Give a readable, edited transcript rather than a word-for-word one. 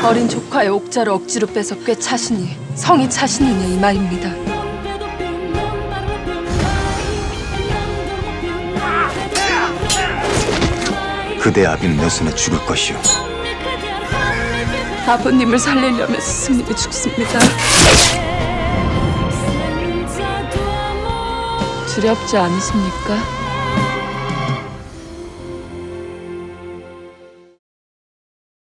어린 조카의 옥자를 억지로 빼서 꽤 차시니 성이 차시느냐 이 말입니다. 그대 아비는 내 손에 죽을 것이오. 아버님을 살리려면 스승님이 죽습니다. 두렵지 않으십니까?